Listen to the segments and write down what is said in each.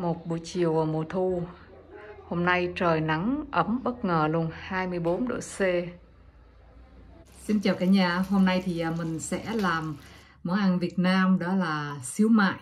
Một buổi chiều mùa thu. Hôm nay trời nắng ấm bất ngờ luôn, 24 độ C. Xin chào cả nhà, hôm nay thì mình sẽ làm món ăn Việt Nam, đó là xíu mại.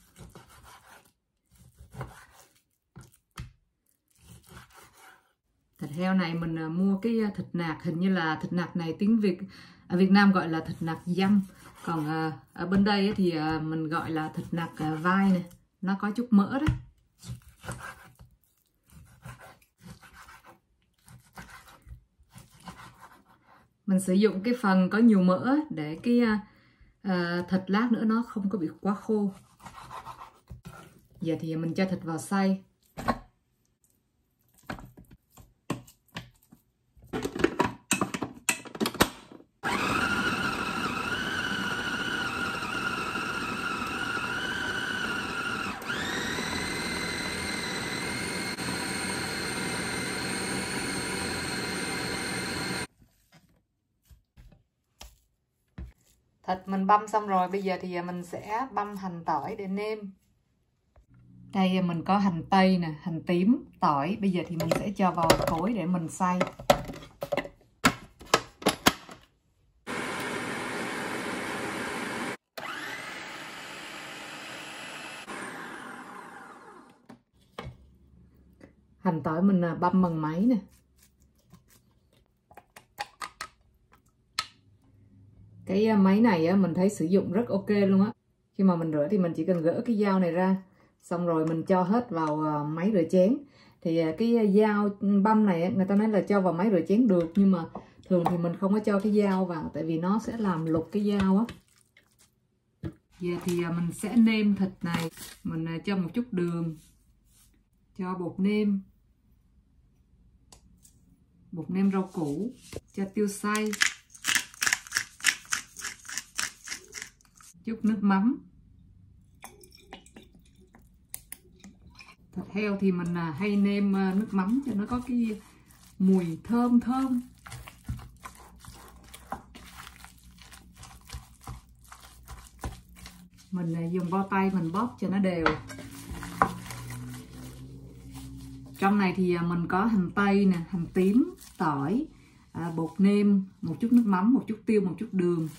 Thịt heo này mình mua cái thịt nạc, hình như là thịt nạc này tiếng Việt ở Việt Nam gọi là thịt nạc dăm. Còn ở bên đây thì mình gọi là thịt nạc vai này, nó có chút mỡ đấy. Mình sử dụng cái phần có nhiều mỡ để cái thịt lát nữa nó không có bị quá khô. Giờ thì mình cho thịt vào xay. Thịt mình băm xong rồi, bây giờ thì mình sẽ băm hành tỏi để nêm. Đây mình có hành tây nè, hành tím, tỏi. Bây giờ thì mình sẽ cho vào cối để mình xay. Hành tỏi mình băm bằng máy nè. Cái máy này mình thấy sử dụng rất ok luôn á. Khi mà mình rửa thì mình chỉ cần gỡ cái dao này ra, xong rồi mình cho hết vào máy rửa chén. Thì cái dao băm này người ta nói là cho vào máy rửa chén được, nhưng mà thường thì mình không có cho cái dao vào, tại vì nó sẽ làm lục cái dao á. Giờ thì mình sẽ nêm thịt này. Mình cho một chút đường, cho bột nêm rau củ, cho tiêu xay, chút nước mắm. Thịt heo thì mình hay nêm nước mắm cho nó có cái mùi thơm. Mình dùng bao tay mình bóp cho nó đều. Trong này thì mình có hành tây nè, hành tím, tỏi, bột nêm, một chút nước mắm, một chút tiêu, một chút đường.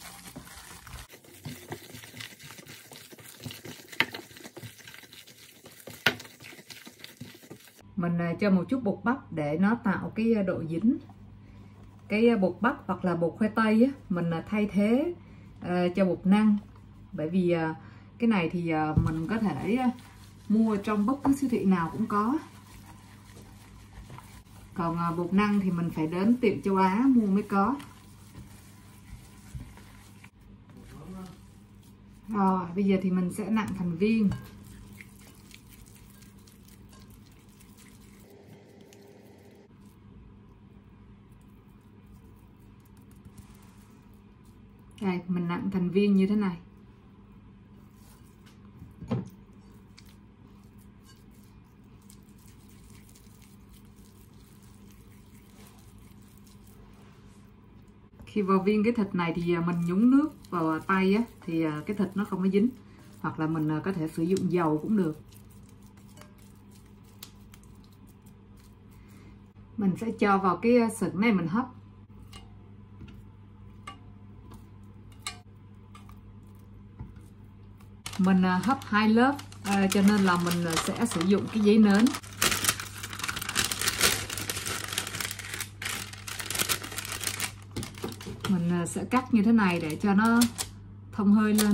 Mình cho một chút bột bắp để nó tạo cái độ dính. Cái bột bắp hoặc là bột khoai tây á, mình thay thế cho bột năng. Bởi vì cái này thì mình có thể mua trong bất cứ siêu thị nào cũng có. Còn bột năng thì mình phải đến tiệm châu Á mua mới có. Rồi, bây giờ thì mình sẽ nặn thành viên. Đây, mình nặn thành viên như thế này. Khi vào viên cái thịt này thì mình nhúng nước vào tay á, thì cái thịt nó không có dính. Hoặc là mình có thể sử dụng dầu cũng được. Mình sẽ cho vào cái sừng này mình hấp. Mình hấp 2 lớp cho nên là mình sẽ sử dụng cái giấy nến. Mình sẽ cắt như thế này để cho nó thông hơi lên.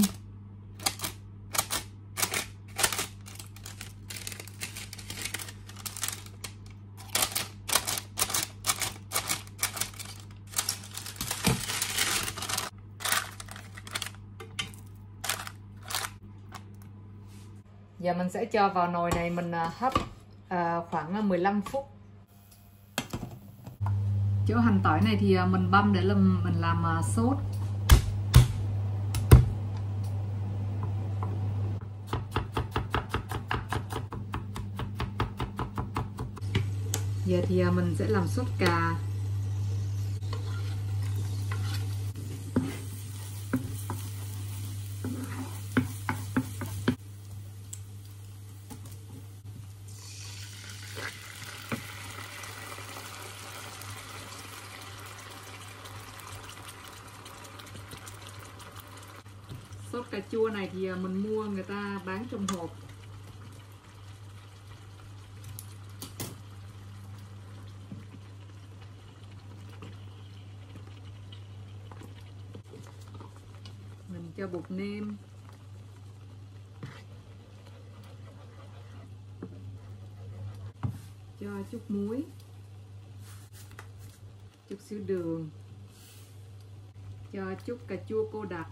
Giờ mình sẽ cho vào nồi này mình hấp khoảng 15 phút. Chỗ hành tỏi này thì mình băm để mình làm sốt. Giờ thì mình sẽ làm sốt cà. sốt cà chua này thì mình mua người ta bán trong hộp. Mình cho bột nêm, cho chút muối, chút xíu đường, cho chút cà chua cô đặc,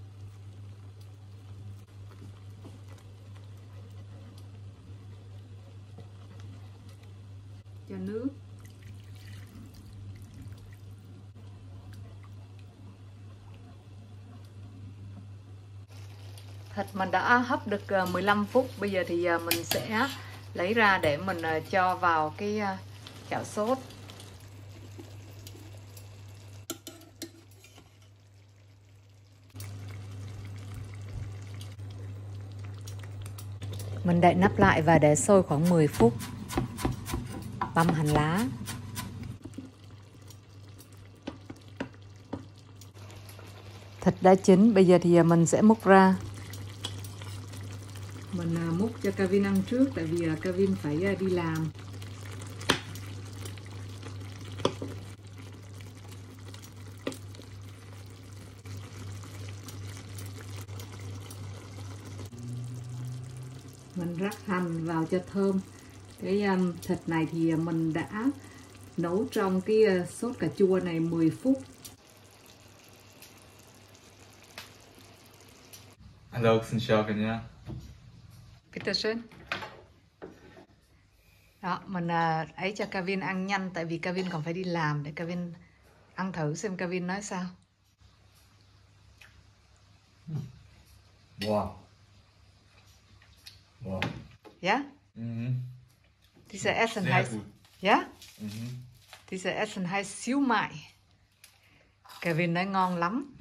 cho nước, thịt mình đã hấp được 15 phút. Bây giờ thì mình sẽ lấy ra để mình cho vào cái chảo sốt. Mình đậy nắp lại và để sôi khoảng 10 phút. Băm hành lá. Thịt đã chín, bây giờ thì mình sẽ múc ra. Mình múc cho Kevin ăn trước, tại vì Kevin phải đi làm. Mình rắc hành vào cho thơm. Cái thịt này thì mình đã nấu trong cái sốt cà chua này 10 phút. Hello, xin chào cả nhà. Peterson. Đó, mình ấy cho Kevin ăn nhanh, tại vì Kevin còn phải đi làm, để Kevin ăn thử xem Kevin nói sao. Wow. Wow. Yeah? Diese Essen heißt, yeah? Diese Essen heißt Siu Mai. Kevin nói ngon lắm.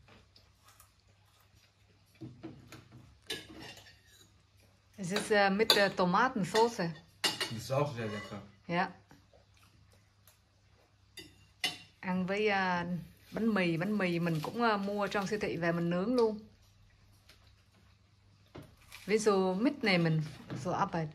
Es ist mit Tomatensoße. Das ist auch sehr lecker. Ja. Ăn với bánh mì mình cũng mua trong siêu thị về mình nướng luôn. Wieso mitnehmen zur Arbeit?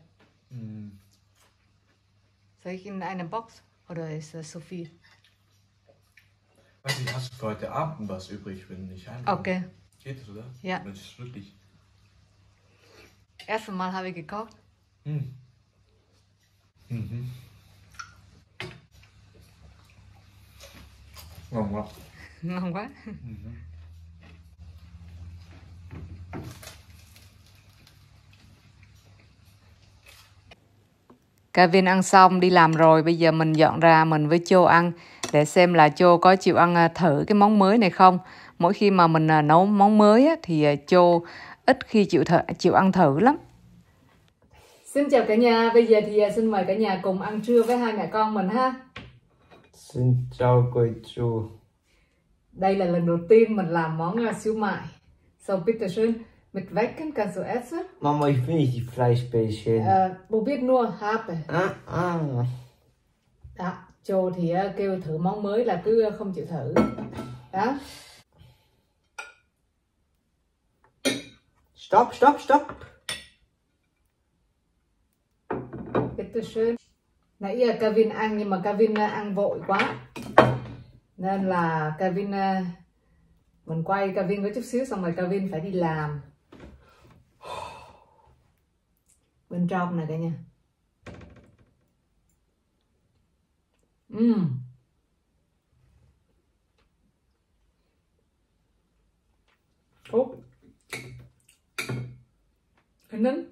Soll ich in eine Box oder ist das so viel? Weiß nicht, hast du für heute Abend was übrig, wenn ich heimkomme? Okay. Geht das, oder? Ja. Das ist wirklich. Erstes Mal habe ich gekocht. Ngon quá. Ngon quá. Kevin ăn xong đi làm rồi, bây giờ mình dọn ra mình với Châu ăn để xem là Châu có chịu ăn thử cái món mới này không. Mỗi khi mà mình nấu món mới á, thì Châu ít khi chịu ăn thử lắm. Xin chào cả nhà, bây giờ thì xin mời cả nhà cùng ăn trưa với hai mẹ con mình ha. Xin chào cô chú. Đây là lần đầu tiên mình làm món siu mai. So bitte schön, mit Wecken kannst du essen? Mama, ich will nicht die Fleischbällchen. Probiert nur habe. Đó, Châu thì kêu thử món mới là cứ không chịu thử. Đó. Stopp, stopp, stopp. Bitte schön. Nãy giờ Kevin ăn nhưng mà Kevin ăn vội quá. Nên là Kevin mình quay Kevin có chút xíu xong rồi Kevin phải đi làm. Bên trong này cả nhà. Úp. Cái nín.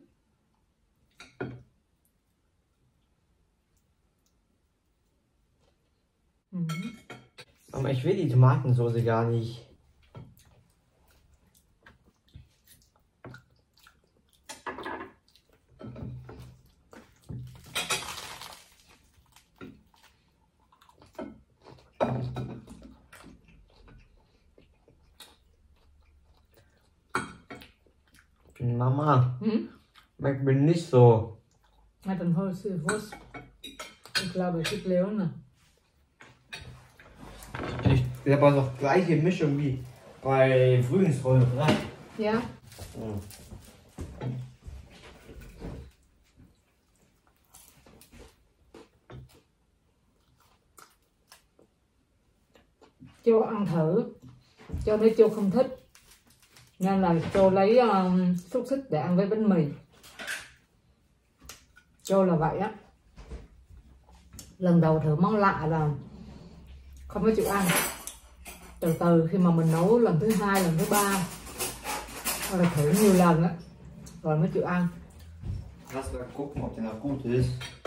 Aber ich will die Tomatensoße gar nicht. Mama, schmeckt mir nicht so. Hat ein Wurst. Ich glaube, es gibt Leone. Ich habe auch noch gleiche Mischung wie bei Frühlingsrollen, oder? Yeah. Châu ăn thử, Châu thấy Châu không thích nên là Châu lấy xúc xích để ăn với bánh mì. Châu là vậy á, lần đầu thử món lạ là không có chịu ăn. Từ từ khi mà mình nấu lần thứ 2, lần thứ 3 hoặc là thử nhiều lần á rồi mới chịu ăn. Lass mal gucken, ob der noch gut ist.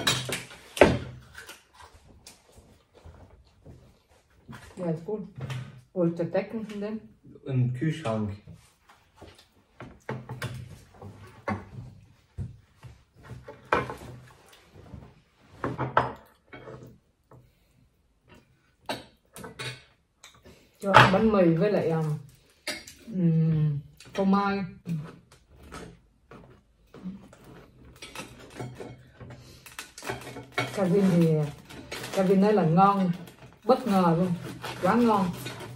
Ja, ist gut. Wo ist der Deckel von dem? Im Kühlschrank. Cho ăn bánh mì với lại phô mai. Kevin nói là ngon, bất ngờ luôn, quá ngon.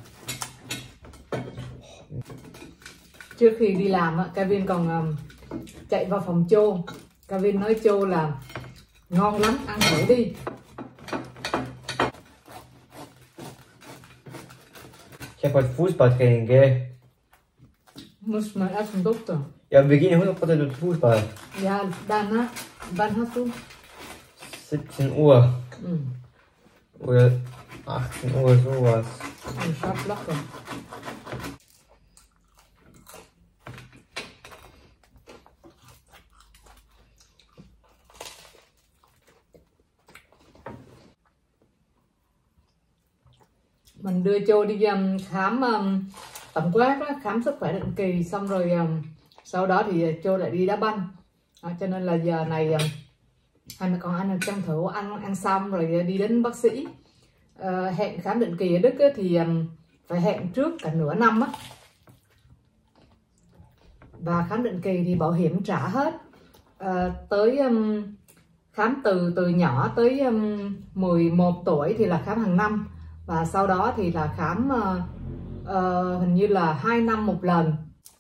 Trước khi đi làm Kevin còn chạy vào phòng Châu. Kevin nói Châu là ngon lắm, ăn thử đi. Ich habe heute Fußballtraining, gell? Muss man essen, Doktor. Ja, wir gehen 100% durch Fußball. Ja, dann, wann hast du? 17 Uhr. Mhm. Oder 18 Uhr, sowas. Ich schaff locker. Mình đưa Châu đi khám tổng quát đó, khám sức khỏe định kỳ xong rồi sau đó thì Châu lại đi đá banh. Cho nên là giờ này hai mẹ con ăn tranh thủ ăn xong rồi đi đến bác sĩ. Hẹn khám định kỳ ở Đức thì phải hẹn trước cả nửa năm á. Và khám định kỳ thì bảo hiểm trả hết. Tới khám từ nhỏ tới 11 tuổi thì là khám hàng năm. Và sau đó thì là khám hình như là 2 năm một lần.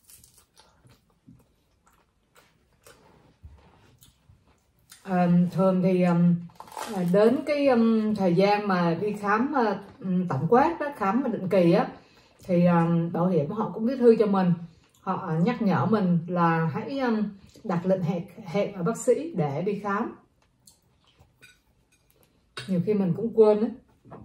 Thường thì đến cái thời gian mà đi khám tổng quát đó, khám định kỳ á, thì bảo hiểm họ cũng viết thư cho mình, họ nhắc nhở mình là hãy đặt lịch hẹn ở bác sĩ để đi khám. Nhiều khi mình cũng quên á.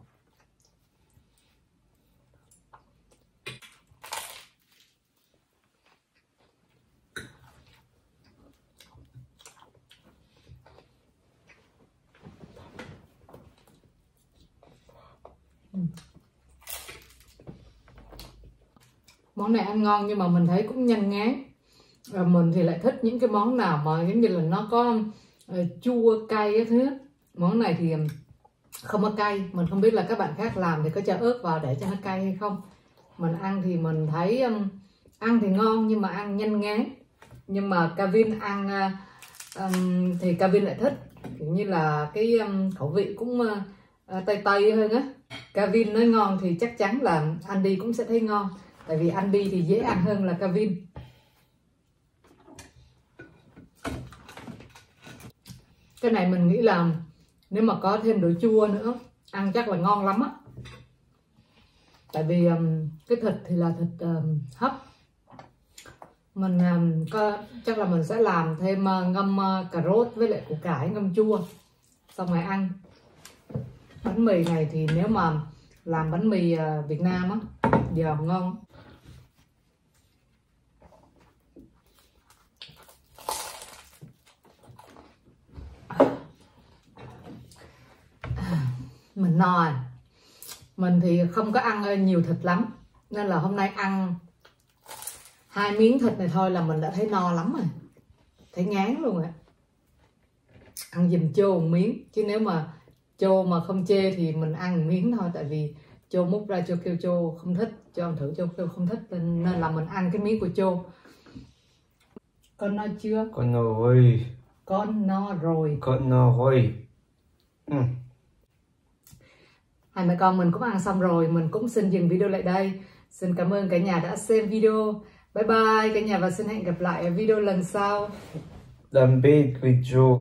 Món này ăn ngon nhưng mà mình thấy cũng nhanh ngán. Mình thì lại thích những cái món nào mà giống như là nó có chua cay cái thứ. Món này thì không có cay. Mình không biết là các bạn khác làm thì có cho ớt vào để cho nó cay hay không. Mình ăn thì mình thấy ăn thì ngon nhưng mà ăn nhanh ngán. Nhưng mà Kevin ăn thì Kevin lại thích, kiểu như là cái khẩu vị cũng tây tây hơn á. Kevin nói ngon thì chắc chắn là Andy cũng sẽ thấy ngon. Tại vì Andy thì dễ ăn hơn là Kevin. Cái này mình nghĩ là nếu mà có thêm đồ chua nữa ăn chắc là ngon lắm á. Tại vì cái thịt thì là thịt hấp. Mình chắc là mình sẽ làm thêm ngâm cà rốt với lại củ cải ngâm chua xong rồi ăn. Bánh mì này thì nếu mà làm bánh mì Việt Nam á, giòn ngon. Mình no rồi. Mình thì không có ăn nhiều thịt lắm, nên là hôm nay ăn 2 miếng thịt này thôi là mình đã thấy no lắm rồi. Thấy ngán luôn rồi. Ăn giùm Châu một miếng. Chứ nếu mà Châu mà không chê thì mình ăn một miếng thôi. Tại vì Châu múc ra Châu kêu Châu không thích. Châu ăn thử Châu kêu không thích. Nên là mình ăn cái miếng của Châu. Con no chưa? Con no rồi. Con no rồi. Con no rồi. Hai mẹ con mình cũng ăn xong rồi. Mình cũng xin dừng video lại đây. Xin cảm ơn cả nhà đã xem video. Bye bye cả nhà và xin hẹn gặp lại ở video lần sau. Dann Big with Joe.